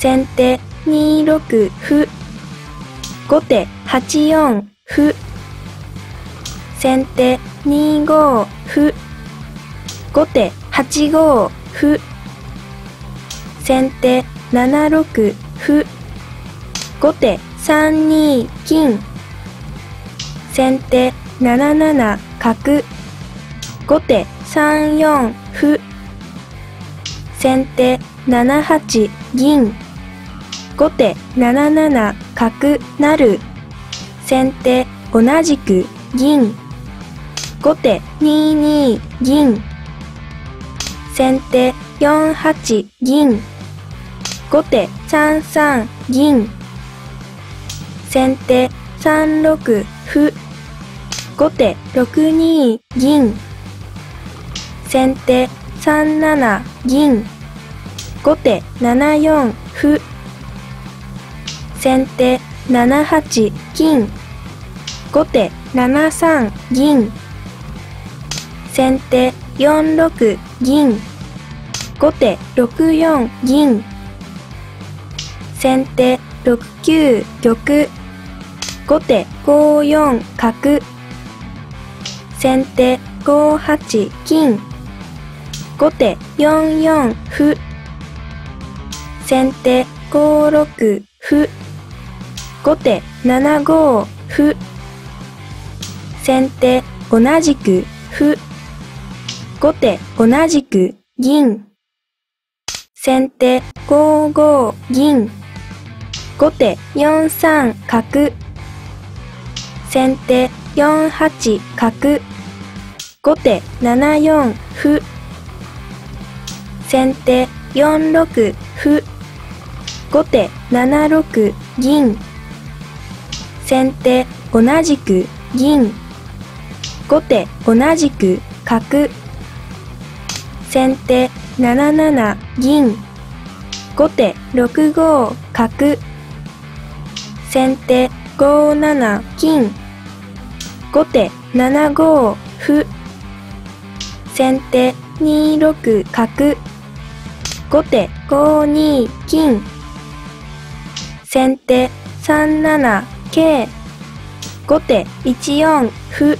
先手2六歩。後手8四歩。先手2五歩。後手8五歩。先手7六歩。後手3二金。先手7七角。後手3四歩。先手7八銀。後手7七角成。先手同じく銀。後手2二銀。先手4八銀。後手3三銀。先手3六歩。後手6二銀。先手3七銀。後手7四歩。先手7八金。後手7三銀。先手4六銀。後手6四銀。先手6九玉。後手5四角。先手5八金。後手4四歩。先手5六歩。後手7五歩。先手同じく歩。後手同じく銀。先手5五銀。後手4三角。先手4八角。後手7四歩。先手4六歩。後手7六銀。先手同じく銀。後手同じく角。先手7七銀。後手6五角。先手5七金。後手7五歩。先手2六角。後手5二金。先手3七桂。後手1四歩。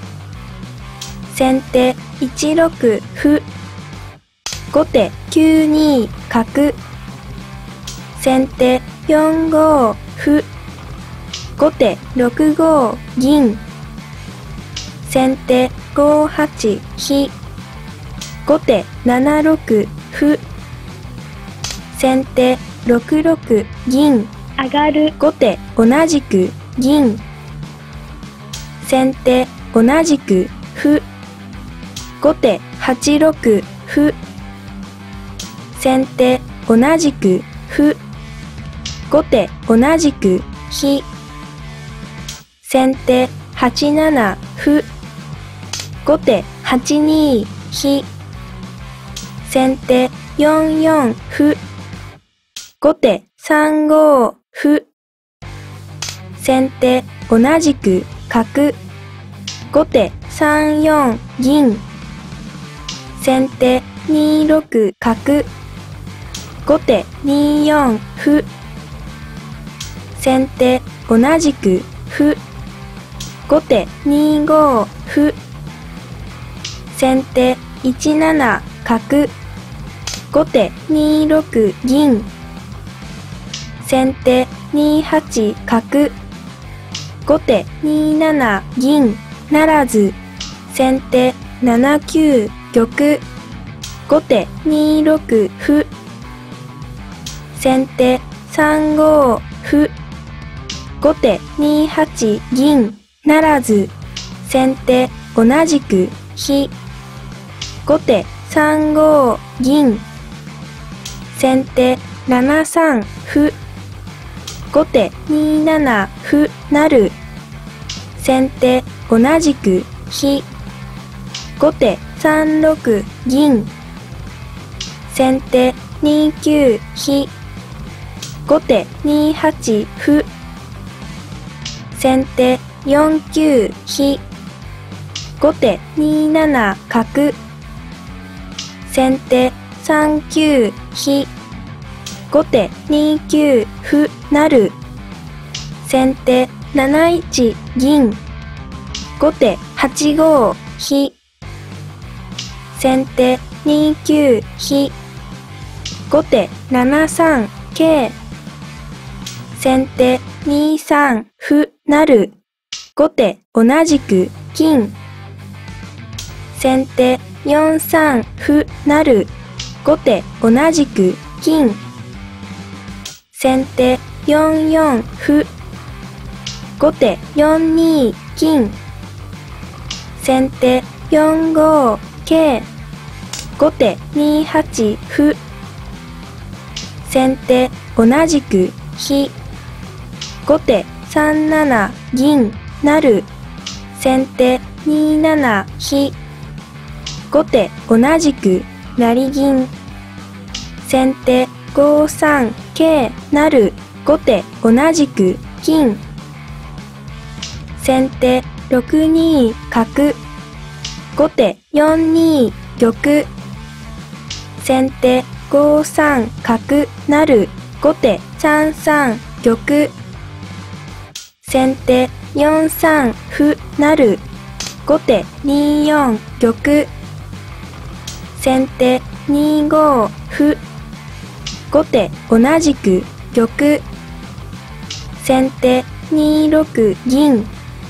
先手1六歩。後手9二角。先手4五歩。後手6五銀。先手5八飛。後手7六歩。先手6六銀。上がる。後手同じく銀。先手同じく歩。後手8六歩。先手同じく歩。後手同じく飛。先手8七歩。後手8二飛。先手4四歩。後手3五歩。先手同じく角。後手3四銀。先手2六角。後手2四歩。先手同じく歩。後手2五歩。先手1七角。後手2六銀。先手2八角。後手2七銀ならず。先手7九玉。後手2六歩。先手3五歩。後手2八銀ならず。先手同じく飛。後手3五銀。先手7三歩。後手2七歩成。先手同じく飛。後手3六銀。先手2九飛。後手2八歩。先手4九飛。後手2七角。先手3九飛。 後手2九歩成。先手7一銀。後手8五飛。先手2九飛。後手7三桂。先手2三歩成。後手同じく金。先手4三歩成。後手同じく金。先手4四歩。後手4二金。先手4五桂。後手2八歩。先手同じく飛。後手3七銀成。先手2七飛。後手同じく成銀。先手5三桂成。後手同じく金。先手6二角。後手4二玉。先手5三角成。後手3三玉。先手4三歩成。後手2四玉。先手2五歩。後手同じく玉。先手2六銀。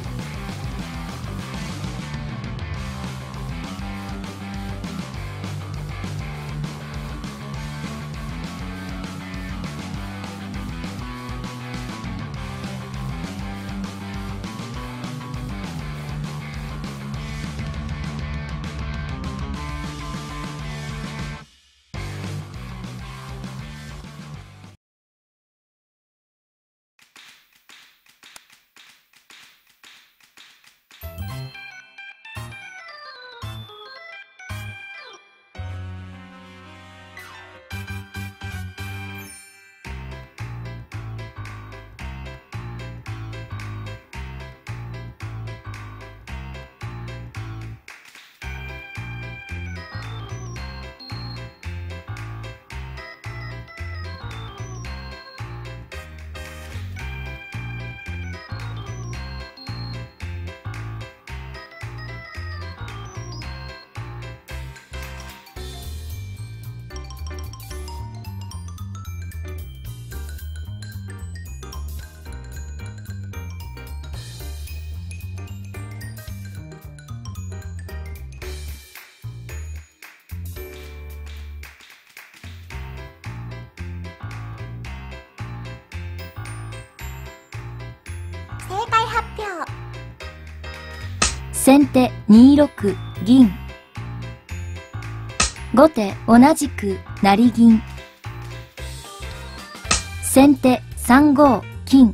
正解発表。 先手2六銀。後手同じく成銀。先手3五金。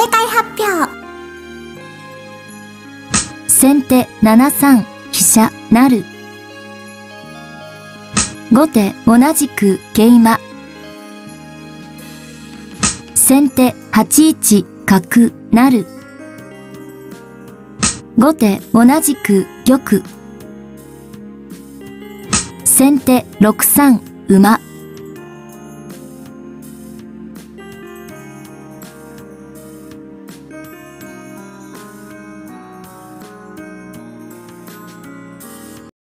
解発表。 先手7三飛車成。後手同じく桂馬。先手8一角成。後手同じく玉。先手6三馬。